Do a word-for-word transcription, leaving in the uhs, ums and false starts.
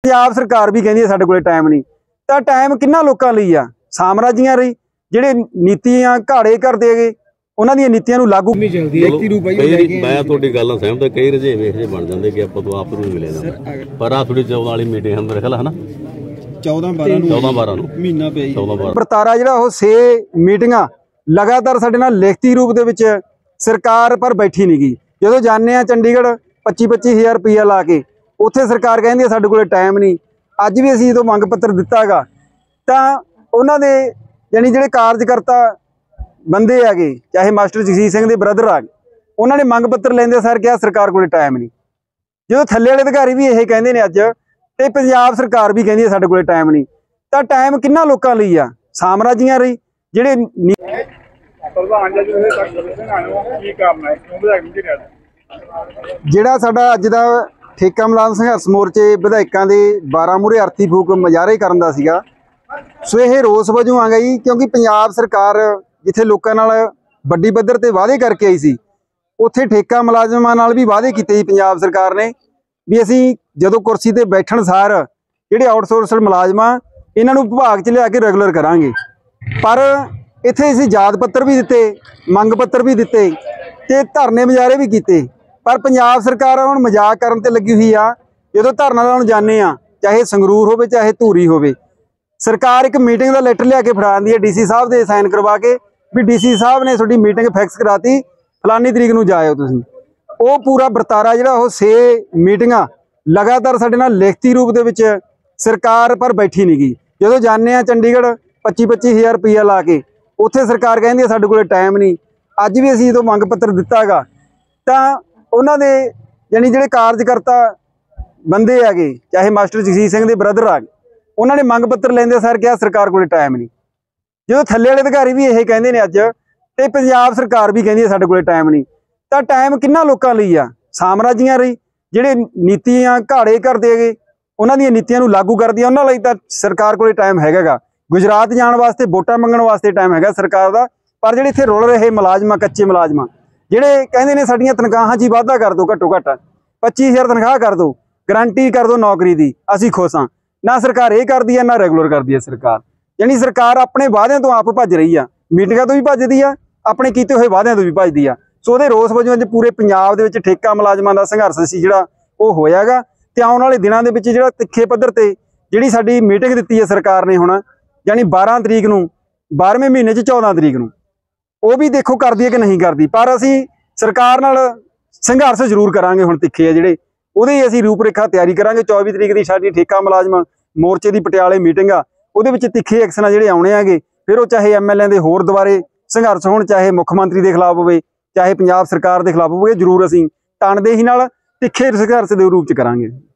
पंजाब सरकार भी कहती है साडे कोले टाइम नहीं, तो टाइम किन्ना लोकां लई आ? साम्राज्यियां लई जिहड़े नीतियां घाड़े करदे गए उन्हां दीयां नीतियां नूं लागू नहीं चलदी है। मैं तुहाडी गल नाल सहमत, कई रजेवे इहो बन जांदे कि आपां तो आप नूं मिले ना, पर आ थोड़ी चौदह वाली मीटिंग है मेरे ख्याल है ना चौदह बारह चौदह बारह महीना पे चौदह बारह वरतारा जिहड़ा ओह छे मीटिंगां लगातार साडे नाल लिखती रूप दे विच सरकार पर बैठी नहीं गई। जदों जाने आ चंडीगढ़ पच्ची पच्ची हज़ार रुपया ला के उत्थे सरकार कहती है साडे कोले टाइम नहीं। अज भी असीं जो मंग पत्र दिता गा तां उन्हां दे यानी जिहड़े कार्यकर्ता बंदे हैगे, चाहे मास्टर जगजीत सिंह दे ब्रदर आ गए, उन्होंने मंग पत्र लेंदे सर क्या सरकार कोले टाइम नहीं। जो थल्ले वाले अधिकारी भी यही कहते हैं अज, तो पंजाब सरकार भी कहती है साडे कोले टाइम नहीं, तो टाइम किन्ना लोकां लई आ? साम्राज्यियां लई जिहड़े जिहड़ा साडा अज दा ठेका मुलाजम संघर्ष मोर्चे विधायकों के बारह मूहरे अर्थी फूक मुजाहरे करन दा सीगा। सो यह रोस वजों आ गई क्योंकि पंजाब सरकार जिथे लोगों नाल वड्डी पद्धर ते वादे करके आई सी, उत्थे ठेका मुलाजमां नाल भी वादे कीते सी पंजाब सरकार ने भी असीं जदों कुर्सी ते बैठण सार जिहड़े आउटसोर्सड मुलाजम आ इन्हां नूं विभाग च लिया के रेगुलर करांगे। पर इत्थे असीं याद पत्र भी दिते, मंग पत्र भी दिते ते धरने मुजाहरे भी कीते, पर पंजाब सरकार हुण मजाक करन ते लगी हुई आ। जदों धरना लाउण जाने आ, चाहे संगरूर होवे चाहे धूरी होवे, सरकार एक मीटिंग का लैटर लिया के फड़ा दी है डी सी साहब दे साइन करवा के भी डी सी साहब ने तुहाडी मीटिंग फिक्स कराती, फलानी तरीक नूं जाओ तुसीं। वो पूरा वरतारा जिहड़ा ओह छे मीटिंगां लगातार साडे नाल लिखती रूप दे विच सरकार पर बैठी नहीं गई। जदों जाने आ चंडीगढ़ पच्ची पच्ची हज़ार रुपया ला के उत्थे सरकार कहती है साडे कोले टाइम नहीं। अज भी असीं जो मंग पत्र दिता गा तां उन्हां दे यानी जिहड़े कार्यकर्ता बंदे हैगे, चाहे मास्टर जगजीत सिंह दे ब्रदर आ गए, उन्होंने मंग पत्र लेंदे सर क्या सरकार कोले टाइम नहीं। जो थल्ले वाले अधिकारी भी यही कहते हैं अज, तो पंजाब सरकार भी कहती है साडे कोले टाइम नहीं, तो टाइम किन्ना लोकां लई आ? साम्राज्यियां लई जिहड़े नीतियां घाड़े करदे गए उन्हां दीयां नीतियां नूं लागू करदी उन्हां लई तां सरकार कोले टाइम हैगा गा। गुजरात जाण वास्ते वोटां मंगण वास्ते टाइम हैगा सरकार दा, पर जिहड़े इत्थे रुल रहे मुलाजम कच्चे मुलाजम जिहड़े कहंदे ने साडीआं तनखाहां 'च ही वाधा कर दो, घट्टो घट्ट पच्ची हज़ार तनखाह कर दो, गारंटी कर दो नौकरी दी, असीं खुश हां। ना सरकार ये करती है ना रेगुलर करती है सरकार, यानी सरकार अपने वादों तो आप भज रही है, मीटिंगों तो भी भजदी है, अपने किए हुए वादों तो भी भजदी है। सो वो रोस वजों अज पूरे पंजाब दे विच ठेका मुलाजमां दा संघर्ष सी जिहड़ा वो होया गा। ते आउण वाले दिनां दे विच जिहड़ा तिखे पद्धर ते जिहड़ी साडी मीटिंग दित्ती है सरकार ने हुण यानी बारह तरीक नूं बारहवें महीने च चौदह तरीक नूं वो भी देखो करदी है कि नहीं करदी, पर असीं सरकार नाल संघर्ष जरूर करांगे। हुण तिखे आ जिहड़े ਉਹਦੇ ਅਸੀਂ ਰੂਪਰੇਖਾ ਤਿਆਰੀ ਕਰਾਂਗੇ। चौबीस तरीक ਦੀ ਸਾਡੀ ਠੇਕਾ ਮੁਲਾਜ਼ਮ ਮੋਰਚੇ ਦੀ ਪਟਿਆਲੇ ਮੀਟਿੰਗ ਆ, ਉਹਦੇ ਵਿੱਚ ਤਿੱਖੇ ਐਕਸ਼ਨ ਆ ਜਿਹੜੇ ਆਉਣੇ ਆਗੇ। ਫਿਰ ਉਹ ਚਾਹੇ ਐਮਐਲਏ ਦੇ ਹੋਰ ਦੁਬਾਰੇ ਸੰਘਰਸ਼ ਹੋਣ, ਚਾਹੇ ਮੁੱਖ ਮੰਤਰੀ ਦੇ ਖਿਲਾਫ ਹੋਵੇ, ਚਾਹੇ ਪੰਜਾਬ ਸਰਕਾਰ ਦੇ ਖਿਲਾਫ ਹੋਵੇ, ਜ਼ਰੂਰ ਅਸੀਂ ਤਣਦੇਹੀ ਨਾਲ ਤਿੱਖੇ ਸੰਘਰਸ਼ ਦੇ ਰੂਪ ਚ ਕਰਾਂਗੇ।